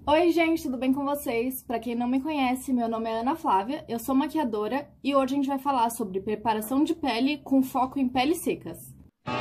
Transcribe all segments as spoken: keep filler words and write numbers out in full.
Oi, gente, tudo bem com vocês? Pra quem não me conhece, meu nome é Ana Flávia, eu sou maquiadora e hoje a gente vai falar sobre preparação de pele com foco em peles secas.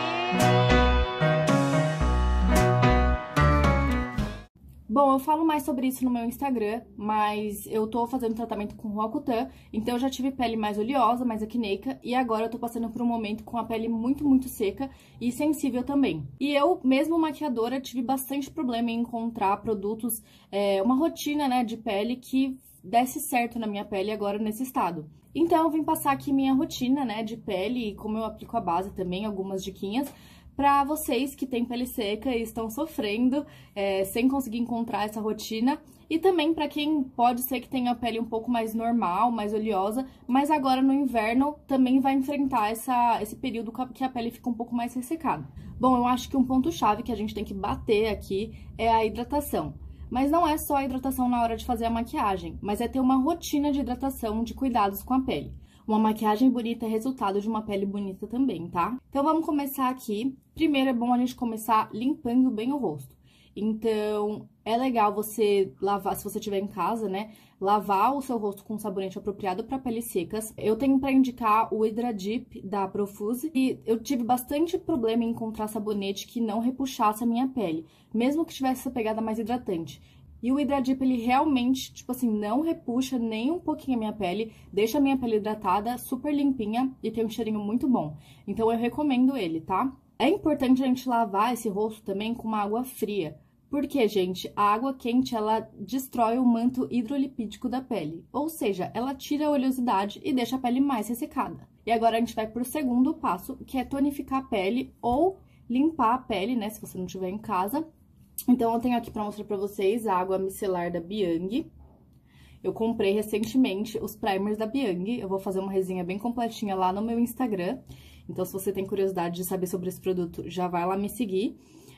Bom, eu falo mais sobre isso no meu Instagram, mas eu tô fazendo tratamento com Roacutan, então eu já tive pele mais oleosa, mais acneica, e agora eu tô passando por um momento com a pele muito, muito seca e sensível também. E eu, mesmo maquiadora, tive bastante problema em encontrar produtos, é, uma rotina, né, de pele que desse certo na minha pele agora nesse estado. Então eu vim passar aqui minha rotina, né, de pele e como eu aplico a base também, algumas diquinhas, para vocês que têm pele seca e estão sofrendo é, sem conseguir encontrar essa rotina. E também para quem pode ser que tenha a pele um pouco mais normal, mais oleosa, mas agora no inverno também vai enfrentar essa, esse período que a pele fica um pouco mais ressecada. Bom, eu acho que um ponto-chave que a gente tem que bater aqui é a hidratação. Mas não é só a hidratação na hora de fazer a maquiagem, mas é ter uma rotina de hidratação, de cuidados com a pele. Uma maquiagem bonita é resultado de uma pele bonita também, tá? Então vamos começar aqui. Primeiro é bom a gente começar limpando bem o rosto. Então é legal você lavar, se você estiver em casa, né? Lavar o seu rosto com um sabonete apropriado para peles secas. Eu tenho para indicar o Hydra Deep da Profuse e eu tive bastante problema em encontrar sabonete que não repuxasse a minha pele, mesmo que tivesse essa pegada mais hidratante. E o Hydra Deep, ele realmente, tipo assim, não repuxa nem um pouquinho a minha pele, deixa a minha pele hidratada, super limpinha e tem um cheirinho muito bom. Então eu recomendo ele, tá? É importante a gente lavar esse rosto também com uma água fria. Porque, gente, a água quente, ela destrói o manto hidrolipídico da pele. Ou seja, ela tira a oleosidade e deixa a pele mais ressecada. E agora a gente vai pro segundo passo, que é tonificar a pele ou limpar a pele, né, se você não estiver em casa. Então, eu tenho aqui pra mostrar pra vocês a água micelar da Biang. Eu comprei recentemente os primers da Biang. Eu vou fazer uma resenha bem completinha lá no meu Instagram. Então, se você tem curiosidade de saber sobre esse produto, já vai lá me seguir.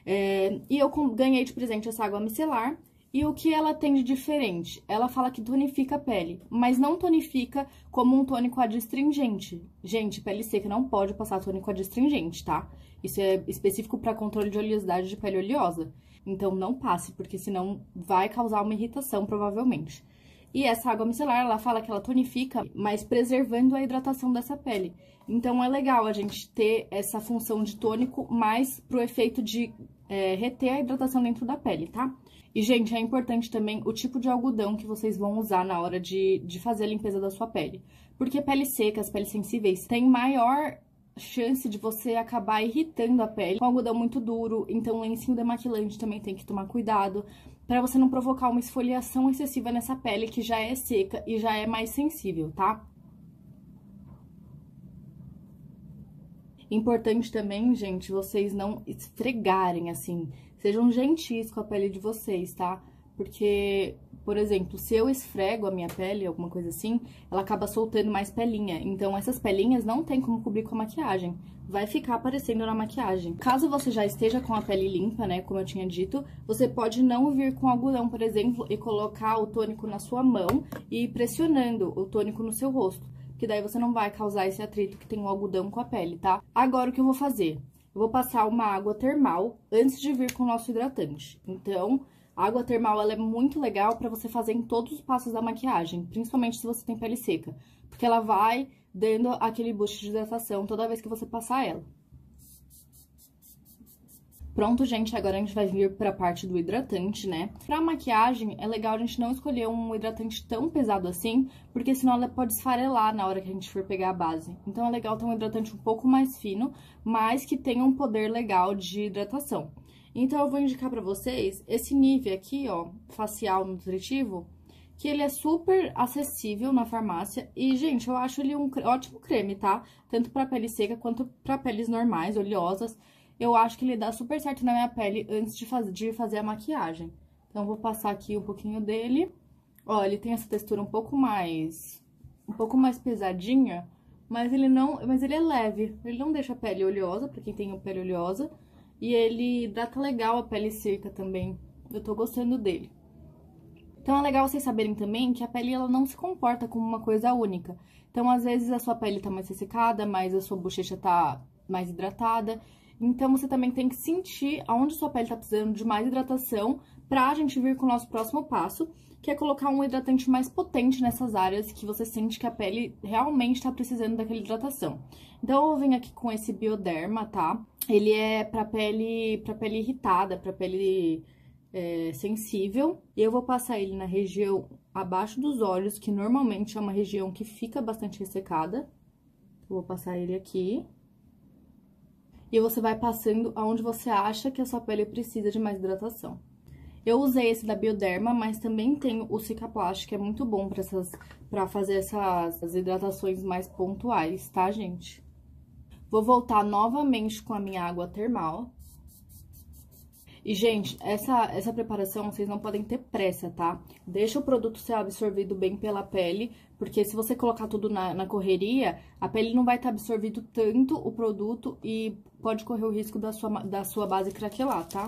É, e eu ganhei de presente essa água micelar. E o que ela tem de diferente? Ela fala que tonifica a pele, mas não tonifica como um tônico adstringente. Gente, pele seca não pode passar tônico adstringente, tá? Isso é específico para controle de oleosidade de pele oleosa. Então, não passe, porque senão vai causar uma irritação, provavelmente. E essa água micelar, ela fala que ela tonifica, mas preservando a hidratação dessa pele. Então, é legal a gente ter essa função de tônico, mais pro efeito de é, reter a hidratação dentro da pele, tá? E, gente, é importante também o tipo de algodão que vocês vão usar na hora de, de fazer a limpeza da sua pele. Porque peles secas, peles sensíveis, têm maior chance de você acabar irritando a pele com algodão muito duro, então lencinho demaquilante também tem que tomar cuidado para você não provocar uma esfoliação excessiva nessa pele que já é seca e já é mais sensível, tá? Importante também, gente, vocês não esfregarem assim, sejam gentis com a pele de vocês, tá? Porque, por exemplo, se eu esfrego a minha pele, alguma coisa assim, ela acaba soltando mais pelinha. Então, essas pelinhas não tem como cobrir com a maquiagem. Vai ficar aparecendo na maquiagem. Caso você já esteja com a pele limpa, né, como eu tinha dito, você pode não vir com algodão, por exemplo, e colocar o tônico na sua mão e ir pressionando o tônico no seu rosto. Que daí você não vai causar esse atrito que tem o algodão com a pele, tá? Agora, o que eu vou fazer? Eu vou passar uma água termal antes de vir com o nosso hidratante. Então, a água termal, ela é muito legal pra você fazer em todos os passos da maquiagem, principalmente se você tem pele seca, porque ela vai dando aquele boost de hidratação toda vez que você passar ela. Pronto, gente, agora a gente vai vir pra parte do hidratante, né? Pra maquiagem, é legal a gente não escolher um hidratante tão pesado assim, porque senão ela pode esfarelar na hora que a gente for pegar a base. Então, é legal ter um hidratante um pouco mais fino, mas que tenha um poder legal de hidratação. Então, eu vou indicar pra vocês esse Nivea aqui, ó, facial nutritivo, que ele é super acessível na farmácia. E, gente, eu acho ele um ótimo creme, tá? Tanto pra pele seca quanto pra peles normais, oleosas. Eu acho que ele dá super certo na minha pele antes de, faz... de fazer a maquiagem. Então, eu vou passar aqui um pouquinho dele. Ó, ele tem essa textura um pouco mais... um pouco mais pesadinha, mas ele não... mas ele é leve. Ele não deixa a pele oleosa, pra quem tem pele oleosa. E ele hidrata legal a pele seca também. Eu tô gostando dele. Então, é legal vocês saberem também que a pele, ela não se comporta como uma coisa única. Então, às vezes, a sua pele tá mais ressecada, mas a sua bochecha tá mais hidratada. Então, você também tem que sentir aonde sua pele tá precisando de mais hidratação pra gente vir com o nosso próximo passo, que é colocar um hidratante mais potente nessas áreas que você sente que a pele realmente tá precisando daquela hidratação. Então, eu vou vir aqui com esse Bioderma, tá? Ele é pra pele, pra pele irritada, pra pele é, sensível. E eu vou passar ele na região abaixo dos olhos, que normalmente é uma região que fica bastante ressecada. Eu vou passar ele aqui. E você vai passando aonde você acha que a sua pele precisa de mais hidratação. Eu usei esse da Bioderma, mas também tenho o Cicaplast, que é muito bom pra, essas, pra fazer essas hidratações mais pontuais, tá, gente? Vou voltar novamente com a minha água termal. E, gente, essa, essa preparação vocês não podem ter pressa, tá? Deixa o produto ser absorvido bem pela pele, porque se você colocar tudo na, na correria, a pele não vai estar absorvindo tanto o produto e pode correr o risco da sua, da sua base craquelar, tá?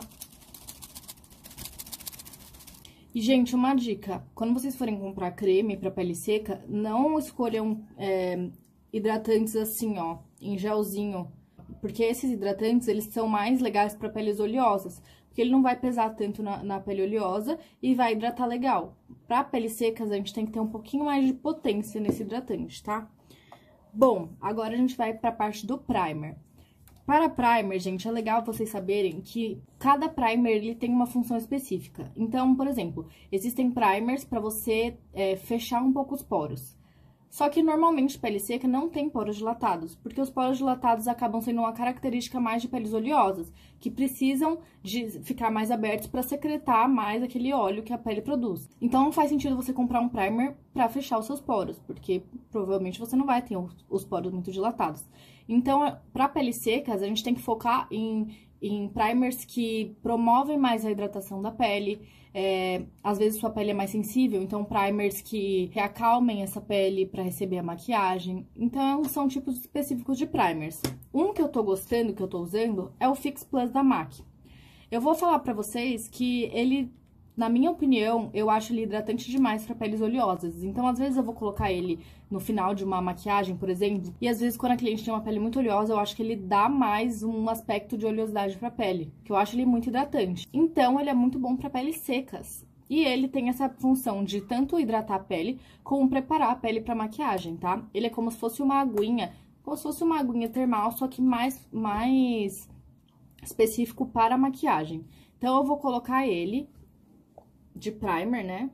E, gente, uma dica, quando vocês forem comprar creme pra pele seca, não escolham é, hidratantes assim, ó, em gelzinho, porque esses hidratantes, eles são mais legais pra peles oleosas, porque ele não vai pesar tanto na, na pele oleosa e vai hidratar legal. Pra peles secas, a gente tem que ter um pouquinho mais de potência nesse hidratante, tá? Bom, agora a gente vai pra parte do primer. Para primer, gente, é legal vocês saberem que cada primer ele tem uma função específica. Então, por exemplo, existem primers para você é, fechar um pouco os poros. Só que normalmente pele seca não tem poros dilatados, porque os poros dilatados acabam sendo uma característica mais de peles oleosas, que precisam de ficar mais abertos para secretar mais aquele óleo que a pele produz. Então não faz sentido você comprar um primer para fechar os seus poros, porque provavelmente você não vai ter os poros muito dilatados. Então, para peles secas, a gente tem que focar em, em primers que promovem mais a hidratação da pele. É, às vezes sua pele é mais sensível, então primers que reacalmem essa pele para receber a maquiagem. Então, são tipos específicos de primers. Um que eu tô gostando, que eu tô usando, é o Fix Plus da M A C. Eu vou falar pra vocês que ele, na minha opinião, eu acho ele hidratante demais para peles oleosas. Então, às vezes eu vou colocar ele no final de uma maquiagem, por exemplo, e às vezes quando a cliente tem uma pele muito oleosa, eu acho que ele dá mais um aspecto de oleosidade pra pele, que eu acho ele muito hidratante. Então, ele é muito bom para peles secas. E ele tem essa função de tanto hidratar a pele, como preparar a pele pra maquiagem, tá? Ele é como se fosse uma aguinha, como se fosse uma aguinha termal, só que mais, mais específico para a maquiagem. Então, eu vou colocar ele de primer, né?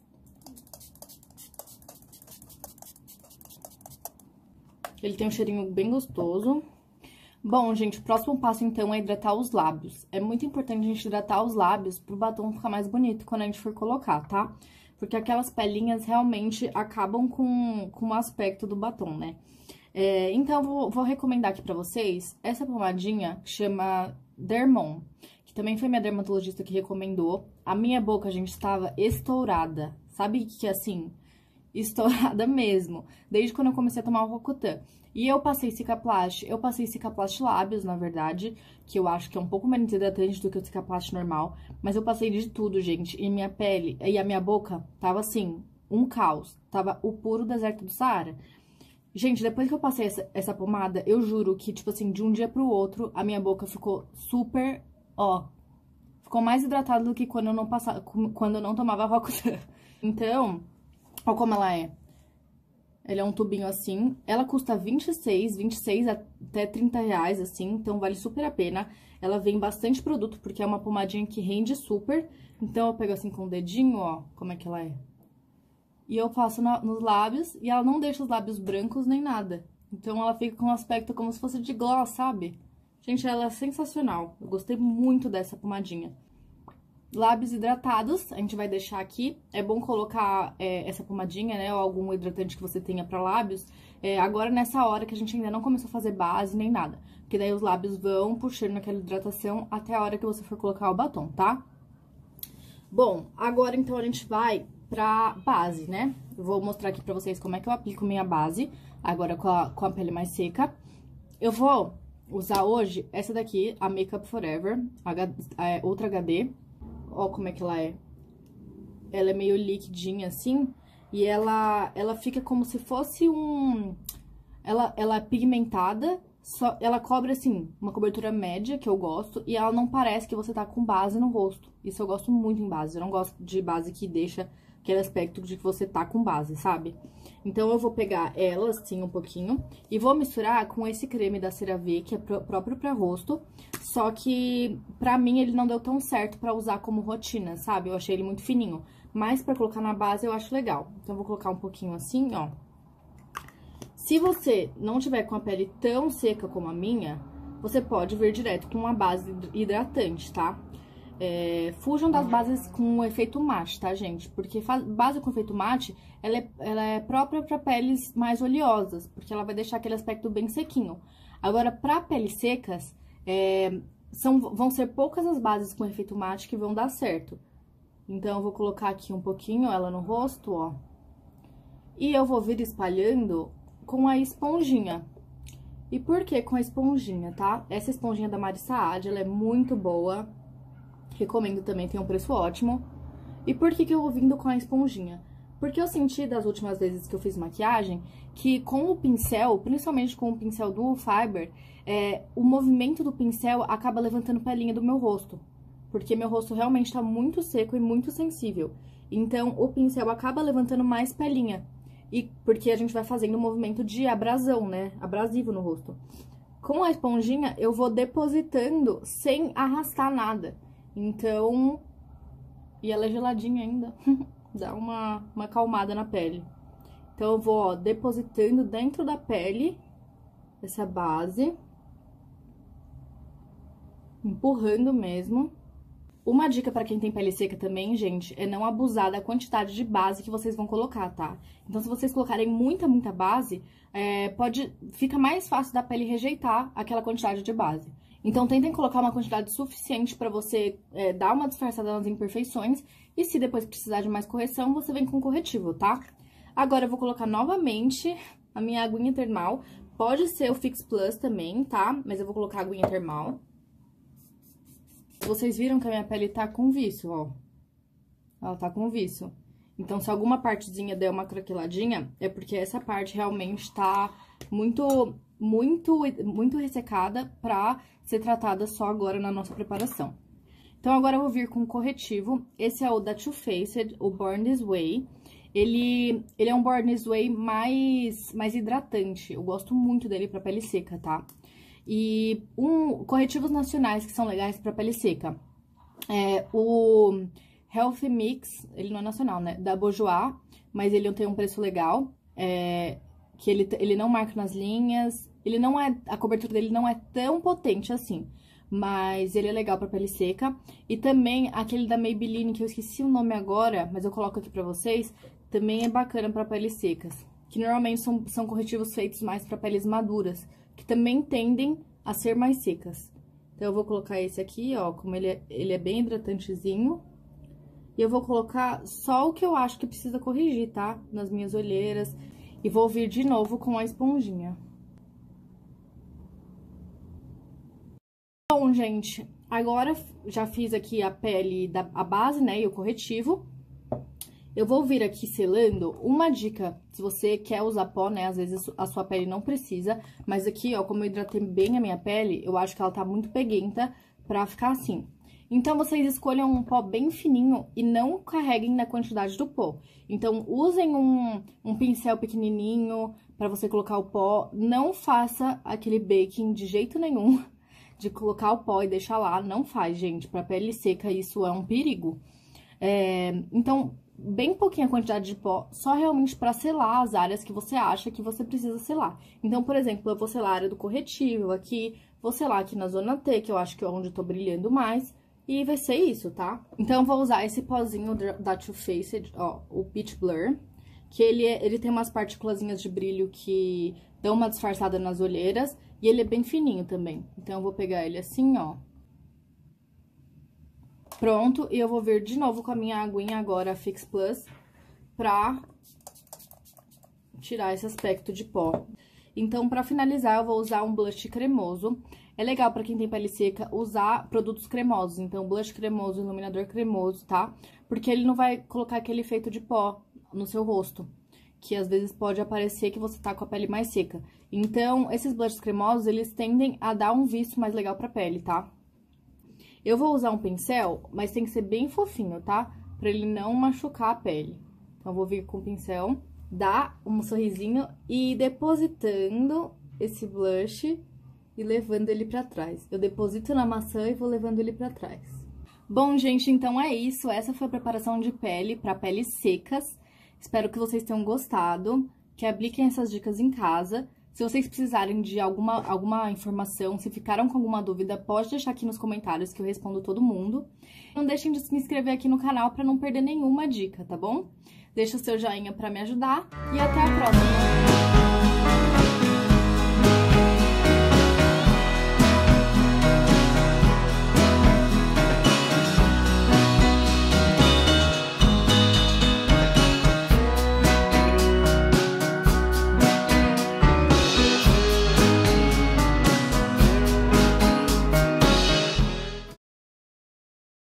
Ele tem um cheirinho bem gostoso. Bom, gente, o próximo passo, então, é hidratar os lábios. É muito importante a gente hidratar os lábios pro batom ficar mais bonito quando a gente for colocar, tá? Porque aquelas pelinhas realmente acabam com, com o aspecto do batom, né? É, então, eu vou, vou recomendar aqui pra vocês essa pomadinha que chama Dermon, que também foi minha dermatologista que recomendou. A minha boca, gente, estava estourada. Sabe que, assim, estourada mesmo, desde quando eu comecei a tomar o Roacutan. E eu passei Cicaplast, eu passei Cicaplast Lábios, na verdade, que eu acho que é um pouco menos hidratante do que o Cicaplast normal, mas eu passei de tudo, gente, e minha pele, e a minha boca tava assim, um caos, tava o puro deserto do Saara. Gente, depois que eu passei essa, essa pomada, eu juro que, tipo assim, de um dia pro outro, a minha boca ficou super, ó, ficou mais hidratada do que quando eu não passava, quando eu não tomava Roacutan. Então, ó como ela é. Ele é um tubinho assim, ela custa vinte e seis, vinte e seis até trinta reais, assim, então vale super a pena. Ela vem bastante produto, porque é uma pomadinha que rende super. Então, eu pego assim com o dedinho, ó, como é que ela é. E eu passo na, nos lábios, e ela não deixa os lábios brancos nem nada. Então, ela fica com um aspecto como se fosse de gloss, sabe? Gente, ela é sensacional. Eu gostei muito dessa pomadinha. Lábios hidratados, a gente vai deixar aqui. É bom colocar é, essa pomadinha, né, ou algum hidratante que você tenha pra lábios, é, agora nessa hora que a gente ainda não começou a fazer base nem nada. Porque daí os lábios vão puxando aquela hidratação até a hora que você for colocar o batom, tá? Bom, agora então a gente vai pra base, né? Eu vou mostrar aqui pra vocês como é que eu aplico minha base, agora com a, com a pele mais seca. Eu vou usar hoje essa daqui, a Makeup Forever, H, é, Ultra H D. Ó como é que ela é. Ela é meio liquidinha assim, e ela, ela fica como se fosse um... Ela, ela é pigmentada, Só, ela cobre, assim, uma cobertura média, que eu gosto, e ela não parece que você tá com base no rosto. Isso eu gosto muito em base. Eu não gosto de base que deixa aquele aspecto de que você tá com base, sabe? Então, eu vou pegar ela, assim, um pouquinho, e vou misturar com esse creme da CeraVe, que é pró- próprio pra rosto, só que, pra mim, ele não deu tão certo pra usar como rotina, sabe? Eu achei ele muito fininho, mas pra colocar na base eu acho legal. Então, eu vou colocar um pouquinho assim, ó. Se você não tiver com a pele tão seca como a minha, você pode vir direto com uma base hidratante, tá? É, fujam das bases com efeito mate, tá, gente? Porque base com efeito mate, ela é, ela é própria para peles mais oleosas, porque ela vai deixar aquele aspecto bem sequinho. Agora, para peles secas, é, são, vão ser poucas as bases com efeito mate que vão dar certo. Então, eu vou colocar aqui um pouquinho ela no rosto, ó. E eu vou vir espalhando com a esponjinha. E por que com a esponjinha, tá? Essa esponjinha da Mari Saad, ela é muito boa. Recomendo também, tem um preço ótimo. E por que que eu vou vindo com a esponjinha? Porque eu senti das últimas vezes que eu fiz maquiagem, que com o pincel, principalmente com o pincel Dual Fiber, é, o movimento do pincel acaba levantando pelinha do meu rosto. Porque meu rosto realmente tá muito seco e muito sensível. Então, o pincel acaba levantando mais pelinha. E porque a gente vai fazendo um movimento de abrasão, né? Abrasivo no rosto. Com a esponjinha, eu vou depositando sem arrastar nada. Então, e ela é geladinha ainda, dá uma, uma acalmada na pele. Então, eu vou, ó, depositando dentro da pele essa base. Empurrando mesmo. Uma dica pra quem tem pele seca também, gente, é não abusar da quantidade de base que vocês vão colocar, tá? Então, se vocês colocarem muita, muita base, é, pode, fica mais fácil da pele rejeitar aquela quantidade de base. Então, tentem colocar uma quantidade suficiente pra você é, dar uma disfarçada nas imperfeições. E se depois precisar de mais correção, você vem com corretivo, tá? Agora, eu vou colocar novamente a minha aguinha termal. Pode ser o Fix Plus também, tá? Mas eu vou colocar a aguinha termal. Vocês viram que a minha pele tá com viço, ó. Ela tá com viço. Então, se alguma partezinha der uma craqueladinha, é porque essa parte realmente tá muito, muito, muito ressecada pra ser tratada só agora na nossa preparação. Então, agora eu vou vir com corretivo. Esse é o da Too Faced, o Born This Way. Ele, ele é um Born This Way mais, mais hidratante. Eu gosto muito dele pra pele seca, tá? E um, corretivos nacionais que são legais pra pele seca. É o Healthy Mix, ele não é nacional, né? Da Bourjois, mas ele tem um preço legal. É, que ele, ele não marca nas linhas. Ele não é, a cobertura dele não é tão potente assim. Mas ele é legal pra pele seca. E também aquele da Maybelline, que eu esqueci o nome agora, mas eu coloco aqui pra vocês. Também é bacana pra peles secas. Que normalmente são, são corretivos feitos mais pra peles maduras, que também tendem a ser mais secas. Então, eu vou colocar esse aqui, ó, como ele é, ele é bem hidratantezinho. E eu vou colocar só o que eu acho que precisa corrigir, tá? Nas minhas olheiras. E vou vir de novo com a esponjinha. Bom, gente, agora já fiz aqui a pele, da, a base, né, e o corretivo. Eu vou vir aqui selando. Uma dica, se você quer usar pó, né, às vezes a sua pele não precisa, mas aqui, ó, como eu hidratei bem a minha pele, eu acho que ela tá muito peguenta pra ficar assim. Então, vocês escolham um pó bem fininho e não carreguem na quantidade do pó. Então, usem um, um pincel pequenininho pra você colocar o pó. Não faça aquele baking de jeito nenhum de colocar o pó e deixar lá. Não faz, gente. Pra pele seca, isso é um perigo. É, então, bem pouquinha quantidade de pó, só realmente pra selar as áreas que você acha que você precisa selar. Então, por exemplo, eu vou selar a área do corretivo aqui, vou selar aqui na zona T, que eu acho que é onde eu tô brilhando mais. E vai ser isso, tá? Então, eu vou usar esse pozinho da Too Faced, ó, o Peach Blur. Que ele, é, ele tem umas partículazinhas de brilho que dão uma disfarçada nas olheiras. E ele é bem fininho também. Então, eu vou pegar ele assim, ó. Pronto, e eu vou vir de novo com a minha aguinha agora, a Fix Plus, pra tirar esse aspecto de pó. Então, pra finalizar, eu vou usar um blush cremoso. É legal pra quem tem pele seca usar produtos cremosos. Então, blush cremoso, iluminador cremoso, tá? Porque ele não vai colocar aquele efeito de pó no seu rosto. que às vezes pode aparecer que você tá com a pele mais seca. Então, esses blushes cremosos, eles tendem a dar um visto mais legal pra pele, tá? Eu vou usar um pincel, mas tem que ser bem fofinho, tá? Pra ele não machucar a pele. Então, vou vir com o pincel, dar um sorrisinho e depositando esse blush e levando ele pra trás. Eu deposito na maçã e vou levando ele pra trás. Bom, gente, então é isso. Essa foi a preparação de pele pra peles secas. Espero que vocês tenham gostado, que apliquem essas dicas em casa. Se vocês precisarem de alguma, alguma informação, se ficaram com alguma dúvida, pode deixar aqui nos comentários que eu respondo todo mundo. Não deixem de se inscrever aqui no canal para não perder nenhuma dica, tá bom? Deixa o seu joinha para me ajudar e até a próxima!